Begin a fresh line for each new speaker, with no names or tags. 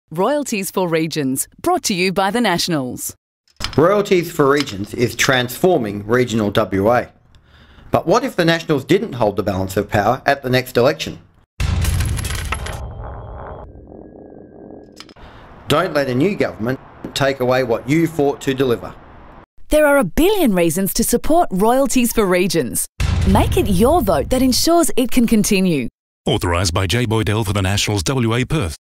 Royalties for Regions, brought to you by the Nationals.
Royalties for Regions is transforming regional WA. But what if the Nationals didn't hold the balance of power at the next election? Don't let a new government take away what you fought to deliver.
There are a billion reasons to support Royalties for Regions. Make it your vote that ensures it can continue.
Authorised by J. Boydell for the Nationals, WA Perth.